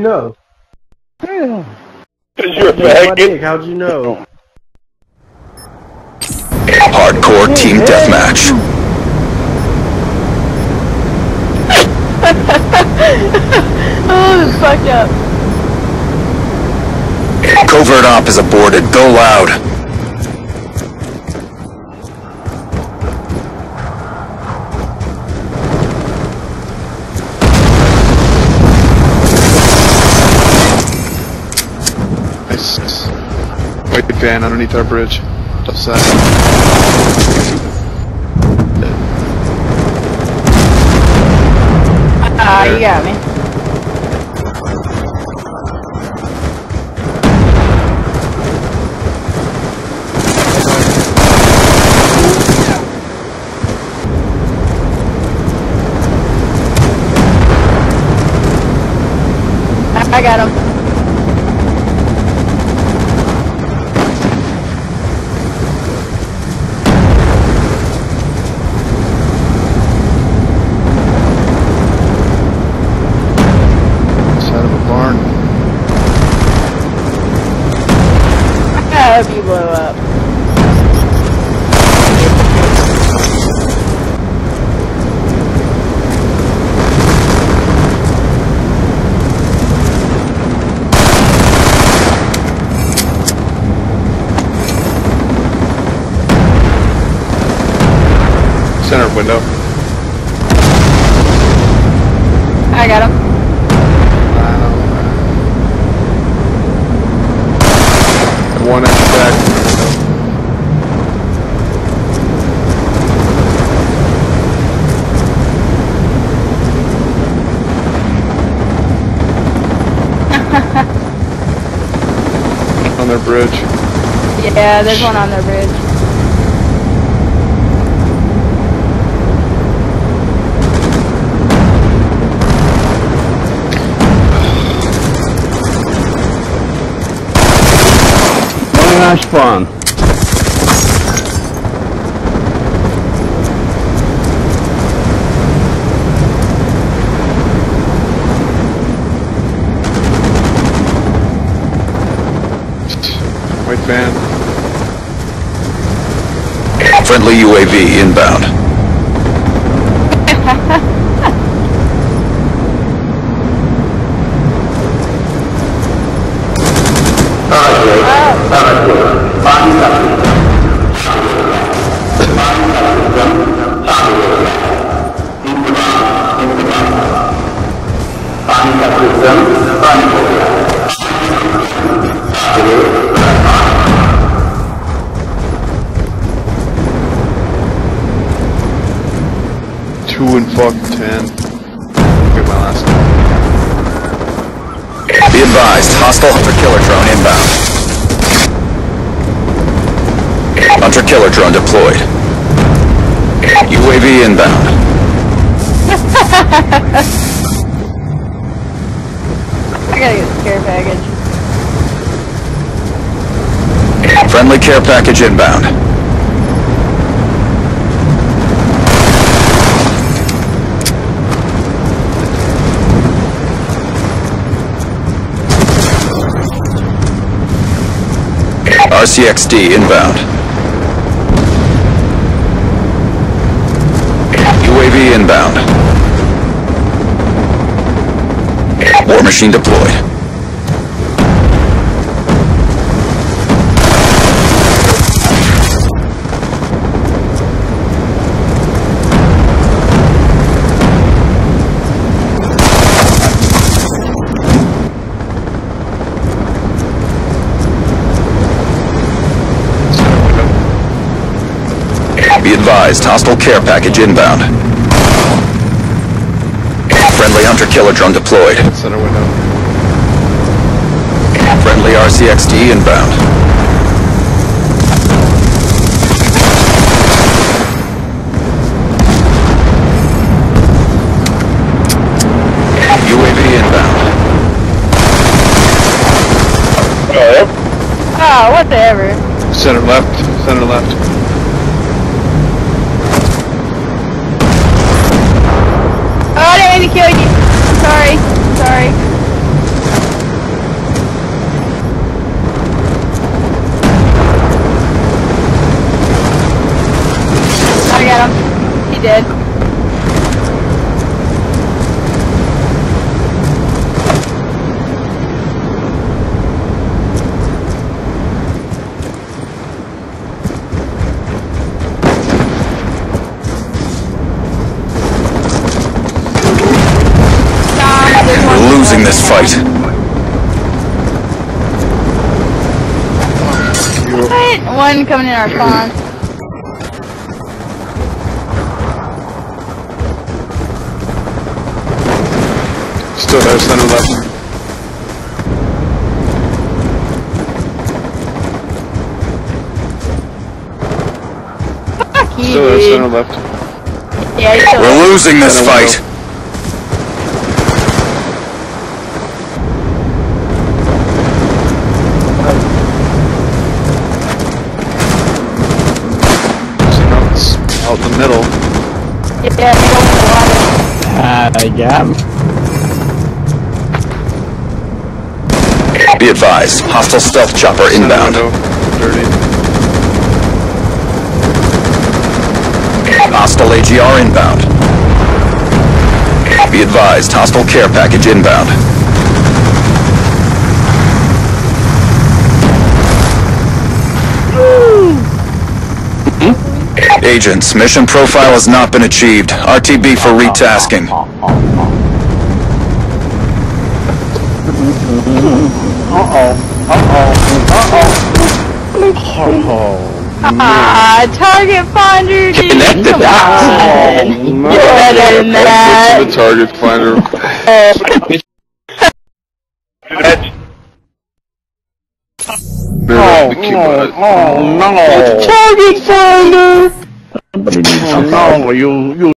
know? Cause you're a faggot. How'd you know? Hardcore team deathmatch. Oh, this is fucked up. Covert op is aborted. Go loud. Nice. White van underneath our bridge. Left side. You got me. I got him. I hope you blow up. Center window. I got him. One at the back. On their bridge. Yeah, there's one on their bridge. Nice fun. White van. Friendly UAV inbound. Two and fucking 10. Get my last one. Be advised, hostile hunter-killer drone inbound. Hunter-killer drone deployed. UAV inbound. I gotta get the care package. Friendly care package inbound. RCXD inbound. UAV inbound. War machine deployed. Be advised, hostile care package inbound. Friendly hunter-killer drone deployed. Center window. Friendly RCXD inbound. UAV inbound. Oh, whatever. Center left. Center left. Oh, I didn't mean to kill you. I'm sorry. I'm sorry. dead. We're losing this fight. What? One coming in our spawn. Still there, center left. Fuck you, Still there, center dude. left. Yeah, he's still We're losing this Center window. fight. Out in the middle. Yeah, he's over the water. I got him. Be advised, hostile stealth chopper Center inbound. window. Dirty. Hostile AGR inbound. Be advised, hostile care package inbound. Agents, mission profile has not been achieved. RTB for retasking. Target finder, dude. Connected. Come on. You're better than To that. the target finder. Oh no! Target finder! No, you